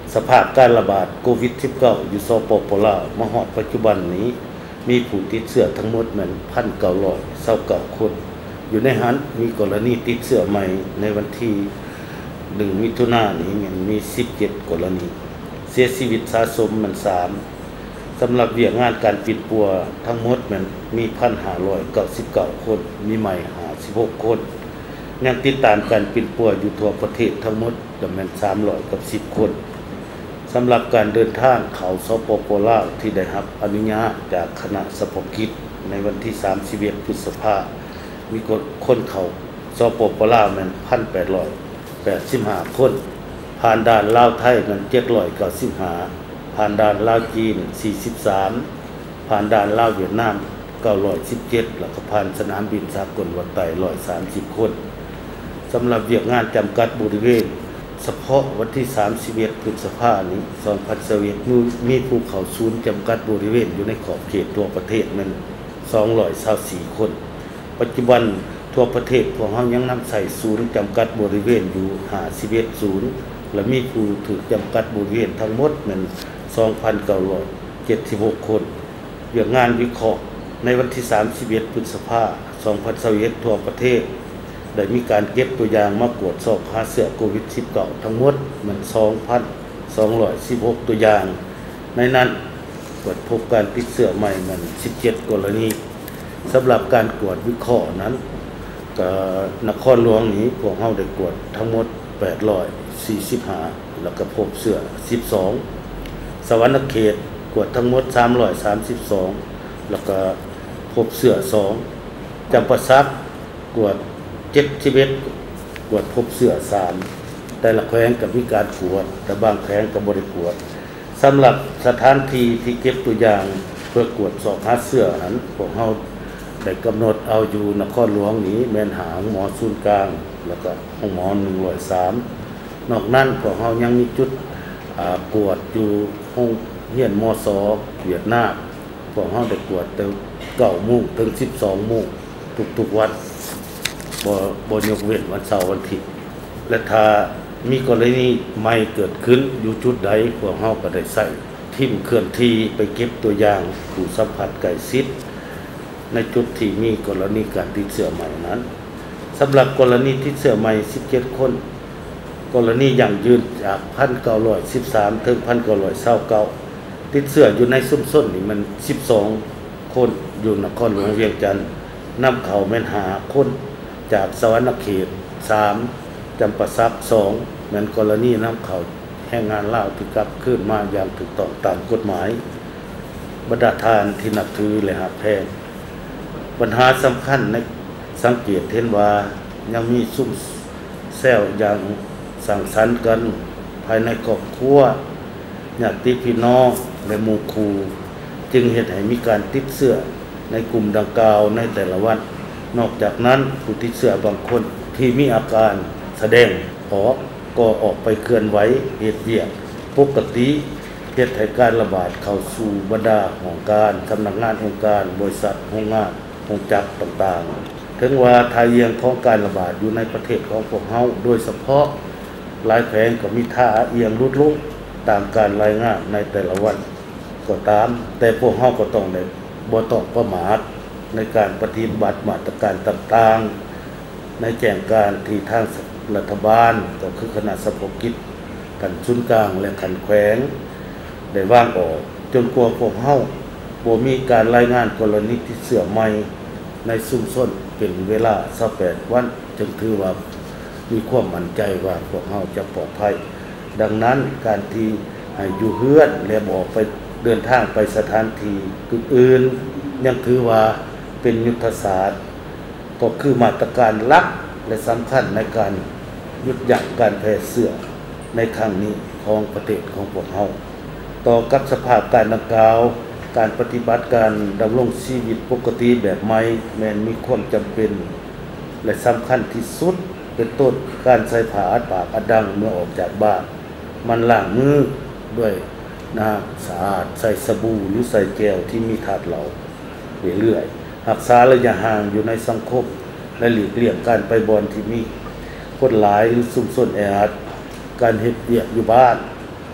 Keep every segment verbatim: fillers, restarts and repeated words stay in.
สภาพการระบาดโควิด สิบเก้า อยู่สปป.ลาวมาฮอดปัจจุบันนี้มีผู้ติดเชื้อทั้งหมดแม่น หนึ่งพันเก้าร้อยยี่สิบเก้า คนอยู่ในหันมีกรณีติดเชื้อใหม่ในวันที่หนึ่งมิถุนายนนี้มันมีสิบเจ็ดกรณีเสียชีวิตสะสมมันสามสำหรับเวียกงานการปิดปัวทั้งหมดมันมี หนึ่งพันห้าร้อยเก้าสิบเก้า คนมีใหม่ห้าสิบหกคนยังติดตามการปิดปัวอยู่ทั่วประเทศทั้งหมดจำนวนสามร้อยกับสิบคนสำหรับการเดินทางเข้าสปป.ลาวที่ได้รับอนุญาตจากคณะเฉพาะกิจในวันที่สามสิบเอ็ดพฤษภาคมมีคนเข้าสปป.ลาวมัน หนึ่งพันแปดร้อยแปดสิบห้า คนผ่านด่านลาวไทยมันเจ็ดร้อยเก้าสิบห้าผ่านด่านลาวจีนสี่สิบสามผ่านด่านลาวเวียดนามเก้าร้อยสิบเจ็ดแล้วก็ผ่านสนามบินสากลวัดไต่หนึ่งร้อยสามสิบคนสำหรับเวียกงานจำกัดบริเวณเฉพาะวันที่สามสิบเอ็ดพฤษภาคมนี้สองพันยี่สิบเอ็ดมีภูเขาศูนย์จำกัดบริเวณอยู่ในขอบเขตทั่วประเทศมันสองร้อยยี่สิบสี่คนปัจจุบันทั่วประเทศพวกเฮายังนำใส่ศูนย์จำกัดบริเวณอยู่ห้าสิบเอ็ดศูนย์และมีผู้ถูกจำกัดบริเวณทั้งหมดมัน สองพันเก้าร้อยเจ็ดสิบหก คนเวียกงานวิเคราะห์ในวันที่สามสิบเอ็ดพฤษภาคมสองพันยี่สิบเอ็ดทั่วประเทศได้มีการเก็บตัวอย่างมาตรวจสอบหาเชื้อโควิด สิบเก้า ทั้งหมดมัน สองพันสองร้อยสิบหก ตัวอย่างในนั้นตรวจพบการติดเชื้อใหม่มันสิบเจ็ดกรณีสำหรับการตรวจวิเคราะห์นั้นก็นครหลวงนี้พวกเฮาได้ตรวจทั้งหมดแปดร้อยสี่สิบห้าแล้วก็พบเชื้อสิบสองสวรรณเขตตรวจทั้งหมดสามร้อยสามสิบสองแล้วก็พบเชื้อสองจำปาสักตรวจเจ็ดสิบเอ็ดตรวจพบเชื้อสามแต่ละแขวงก็มีการตรวจแต่บางแขวงก็บ่ได้ตรวจสำหรับสถานที่ที่เก็บตัวอย่างเพื่อตรวจสอบหาเชื้อนั้นพวกเฮาได้กำหนดเอาอยู่นครหลวงนี้แม่นหาหมอศูนย์กลางแล้วก็ห้องหมอหนึ่งร้อยสามนอกนั้นพวกเฮายังมีจุดอ่าตรวจอยู่ห้องเรียนมส.เวียดนามพวกเฮาได้ตรวจแต่เก้าโมงถึงสิบสองโมงทุกๆวันบ่บ่ยกเว้นวันเสาร์วันอาทิตย์และถ้ามีกรณีใหม่เกิดขึ้นอยู่จุดใดพวกเฮาก็ได้ใส่ทีมเคลื่อนที่ไปเก็บตัวอย่างผู้สัมผัสใกล้ชิดในจุดที่มีกรณีการติดเชื้อใหม่นั้นสำหรับกรณีติดเชื้อใหม่สิบเจ็ดคนกรณียั่งยืนจาก หนึ่งพันเก้าร้อยสิบสาม ถึง หนึ่งพันเก้าร้อยยี่สิบเก้า ติดเชื้ออยู่ในชุมชนนี่มันสิบสองคนอยู่นครหลวงเวียงจันทน์นำเข้าแม่นหาคนจากสวรรณเขตสามจำปาสักสองเหมือนกรณีนำเข้าแรงงานลาวที่กลับคืนมาอย่างถูกต้องตามกฎหมายบรรดาทานที่นับถือและหักแพงปัญหาสำคัญในสังเกตเห็นว่ายังมีซุ่มแซวอย่างสังสรรค์กันภายในครอบครัวญาติพี่น้องและหมู่คู่จึงเฮ็ดให้มีการติดเชื้อในกลุ่มดังกล่าวในแต่ละวันนอกจากนั้นผู้ติดเชื้อบางคนที่มีอาการแสดงออกก็ออกไปเคลื่อนไหวเหตุเวียกปกติเฮ็ดให้การระบาดเข้าสู่บรรดาของการสำนักงานองค์การบริษัทโรงงานโรงจักรต่างๆถึงว่าทายเยียงของการระบาดอยู่ในประเทศของพวกเฮาโดยเฉพาะหลายแผงก็มีท่าเอียงลุดลงตามการรายงานในแต่ละวันก็ตามแต่พวกเฮาก็ต้องได้บ่ต้องประมาทในการปฏิบัติมาตรการต่างๆในแจ้งการที่ทางรัฐบาลก็คือคณะเฉพาะกิจกันศูนย์กลางและขันแขวงได้วางออกจนกว่าพวกเฮาบ่มีการรายงานกรณีติดเชื้อใหม่ในชุมชนเป็นเวลายี่สิบแปดวันจึงถือว่ามีความมั่นใจว่าพวกเฮาจะปลอดภัยดังนั้นการที่ให้อยู่เฮือนและบ่ออกไปเดินทางไปสถานที่อื่นๆยังถือว่าเป็นยุทธศาสตร์ก็คือมาตรการหลักและสำคัญในการหยุดยั้งการแพร่เชื้อในครั้งนี้ของประเทศของพวกเฮาต่อกับสภาพการดังกล่าวการปฏิบัติการดำรงชีวิตปกติแบบใหม่แม้นมีความจำเป็นและสำคัญที่สุดเป็นต้นการใส่ผ้าอัดปากอัดดังเมื่อออกจากบ้านมันล้างมือด้วยน้ำสะอาดใส่สบู่หรือใส่แก้วที่มีถาดเหลาเรื่อยๆรักษาระยะห่างอยู่ในสังคมและหลีกเลี่ยงการไปบ่อนที่มีคนหลายหรือซุ่มซ่อนแออัดการเฮ็ดเวียกอยู่บ้าน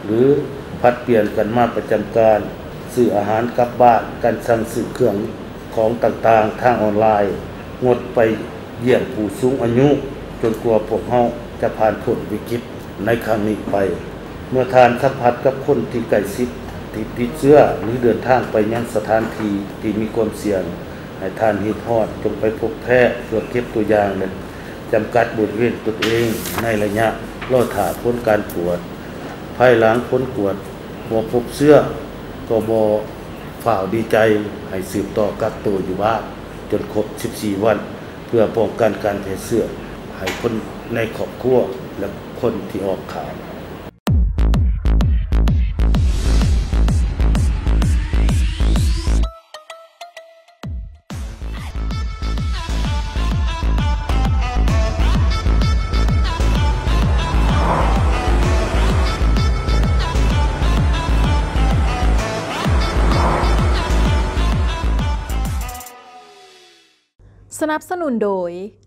หรือผัดเปลี่ยนกันมาประจำการซื้ออาหารกลับบ้านการสั่งซื้อเครื่องของต่างๆทางออนไลน์งดไปเยี่ยมผู้สูงอายุจนกลัวพวกเฮาจะผ่านพ้นวิกฤตในครั้งนี้ไปเมื่อทานสัมผัสกับคนที่ใกล้ชิดที่ติดเชื้อหรือเดินทางไปยังสถานที่ที่มีความเสี่ยงให้ทานฮีทอดจงไปพบแพทย์เพื่อเก็บตัวอย่างและจำกัดบริเวณตนเองในระยะรอถ่าผลการตรวจภายหลังผลตรวจบ่พบเชื้อก็บ่ฝ่าวดีใจให้สืบต่อกักตัวอยู่บ้านจนครบสิบสี่วันเพื่อป้องกันการแพร่เชื้อให้คนในครอบครัวและคนที่ออกข่าวสนับสนุนโดย